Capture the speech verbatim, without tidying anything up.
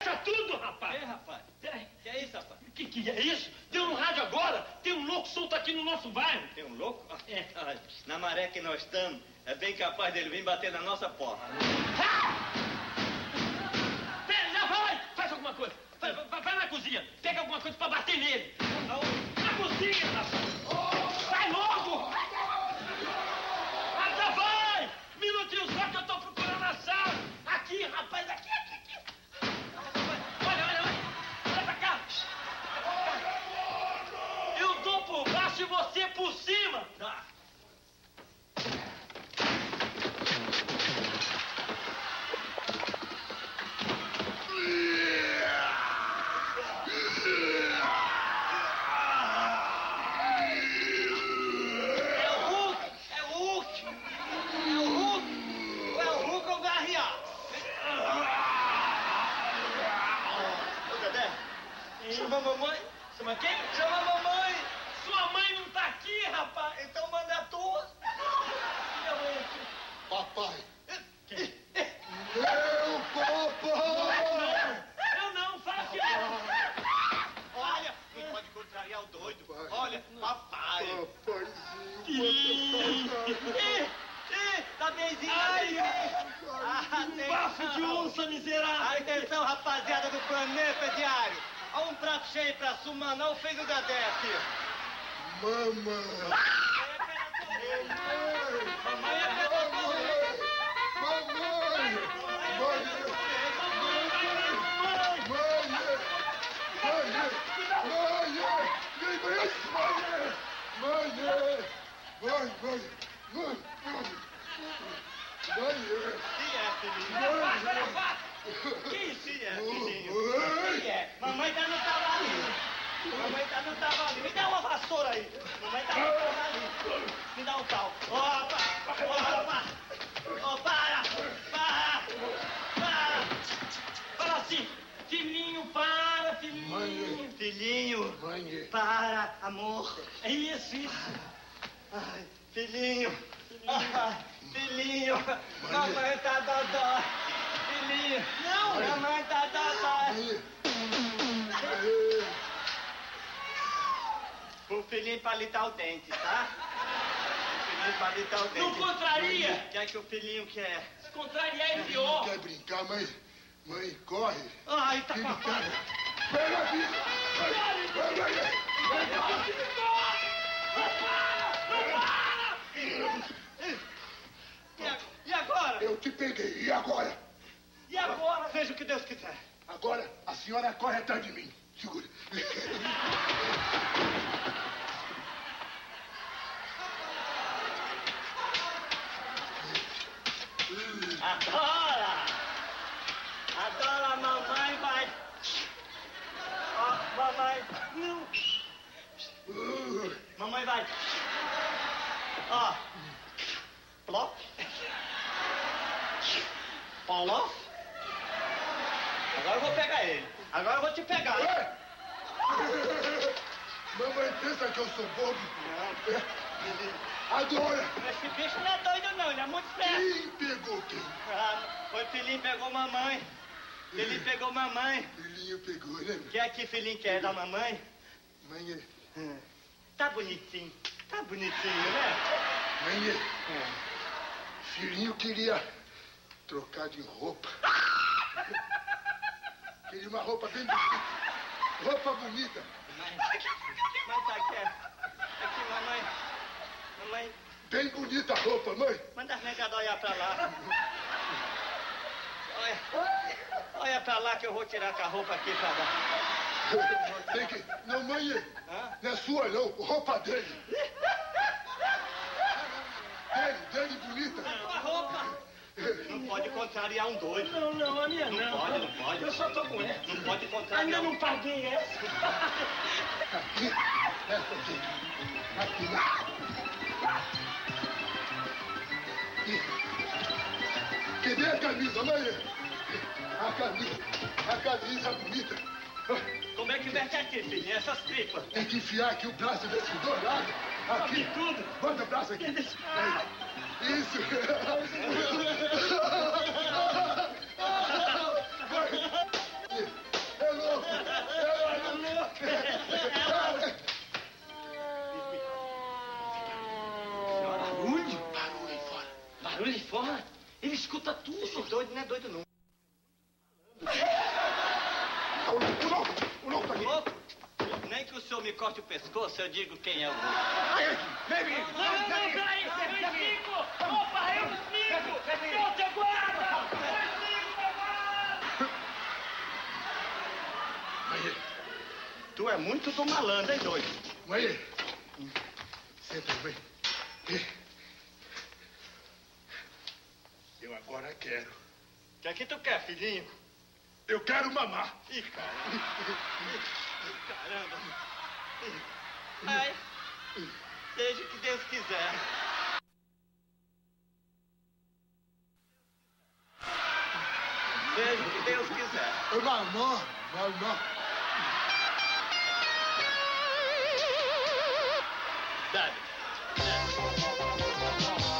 tudo, rapaz! É, rapaz? Peraí. Que é isso, rapaz? Que que é isso? Deu no rádio agora! Tem um louco solto aqui no nosso bairro! Tem um louco? É. Na maré que nós estamos, é bem capaz dele vir bater na nossa porta. Ah! Pera, já vai! Faz alguma coisa! Vai, vai, vai na cozinha! Pega alguma coisa pra bater nele! Na cozinha, rapaz! Vai logo! Ah, já vai! Minutinho só que eu tô procurando a sala! Aqui, rapaz, aqui, aqui, aqui! Olha, olha, olha! Olha pra cá! Eu dou por baixo e você por cima! Tá. Chama a mamãe. Chama quem? Chama a mamãe. Sua mãe não tá aqui, rapaz. Então manda a tua. Minha mãe aqui. Papai. Quem? Meu papai. Não, eu não, fala que não. Olha, não pode contrariar o doido. Pai. Olha, papai. Papaizinho. Ih, Ih, ih, tá benzinho. Ai, Ah, um bafo de onça, miserável. Atenção, rapaziada do Planeta Diário. Olha um prato cheio pra suma, não fez o Dedé aqui. Mamãe. Mamãe é pedagogista. Mamãe. Que é, filhinho? Que isso? Que é, filhinho? Que é? Mamãe tá no cavalinho. Mamãe tá no cavalinho. Me dá uma vassoura aí. Mamãe tá no cavalinho. Me dá um pau. Opa! Opa! Oh, para! Para! Para! Fala assim, filhinho, para, filhinho. Mãe. Filhinho, Mãe. para, amor. É isso, isso. Ai, filhinho. Ai, filhinho. Mamãe tá dodói. Filhinho. Não, Mãe. mamãe tá dodói. O filhinho palitar o dente, tá? O filhinho palitar o dente. Não contraria. O que é que o filhinho quer? Se contrariar é pior. Quer brincar, mãe? Mãe, corre. Ai, tá Filho, papai. cara. Pega a vida. Vai, vai, vai. E a- E agora? Eu te peguei. E agora? E agora? Seja o que Deus quiser. Agora a senhora corre atrás de mim. Segura. Agora! Agora a mamãe vai... Ó, mamãe... Não. Mamãe vai... Ó. Plop. Polof. Agora eu vou pegar ele. Agora eu vou te pegar. Ué? Mamãe pensa que eu sou bobo. Agora. Esse bicho não é doido não, ele é muito esperto. Quem pegou quem? Ah, foi filhinho pegou mamãe. Filhinho pegou mamãe. Filhinho pegou, né? O que é que filhinho quer da mamãe? Mãe, Tá bonitinho. Tá bonitinho, né? mãe, filhinho queria trocar de roupa. Queria uma roupa bem bonita. Roupa bonita. Mas, mas tá aqui, aqui, mamãe. Mamãe, Bem bonita a roupa, mãe. manda as negadas olhar pra lá. Olha, olha pra lá que eu vou tirar com a roupa aqui pra dar. Tem que... Não, mãe, Hã? não é sua não, roupa dele. Dele, dele bonita. A tua roupa. Não pode contrariar um doido. Não, não, a minha não. Não pode, não pode. Eu só tô com essa. Não pode contrariar. Ainda um- não paguei essa. Aqui, essa aqui. Aqui. Aqui. Cadê a camisa, mãe? A camisa, a camisa bonita. Como é que veste aqui, filhinho? Essas tripas. Tem que enfiar aqui o braço desses dois lados. Aqui. tudo. Bota o braço aqui. Aí. Isso. Vai. que o senhor me corte o pescoço, eu digo quem é o... Ai, vem, vem, Não, não, não, peraí, eu explico! Opa, eu explico! Não te aguarda! Eu explico, meu pai! Mãe, Tu é muito do malandro, hein, doido? mãe. Senta aí, mãe. Eu agora quero. O que é que tu quer, filhinho? Eu quero mamar. Ih, caramba. Ih, caramba. Ai, seja o que Deus quiser. Seja o que Deus quiser. Mamar, mamar. Dale. Dale.